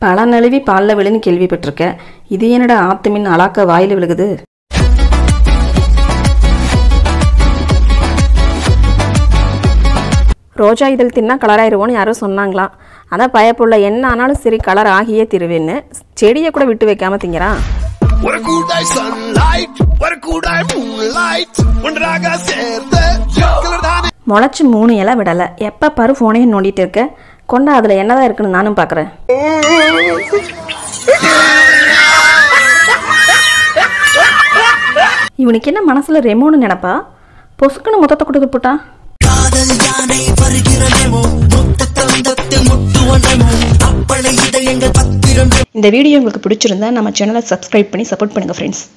பல நழுவி பாலில் விழுன்னு கேள்விப்பட்டிருக்க. இது என்னடா ஆத்துமின் அலாக்க வாயில் விழுகுது? ரோஜா இதழ் தின்னா கலராயிருவோன்னு யாரும் சொன்னாங்களாம். அதான் பயப்புள்ள என்ன ஆனாலும் சரி கலர் ஆகியே திருவேன்னு செடியை கூட விட்டு வைக்காம திங்கிறான். முளைச்சு 3 இலை விடலை. எப்போ பாரு ஃபோனையும் நோண்டிட்டு இருக்க. கொண்டா அதில் என்னதான் இருக்குன்னு நானும் பார்க்குறேன். இவனுக்கு என்ன மனசுல ரெமோன்னு நினைப்பா? பொசுக்குன்னு மொத்தத்தை கொடுத்து போட்டான். இந்த வீடியோ உங்களுக்கு பிடிச்சிருந்தா நம்ம சேனலை சப்ஸ்கிரைப் பண்ணி சப்போர்ட் பண்ணுங்க ஃப்ரெண்ட்ஸ்.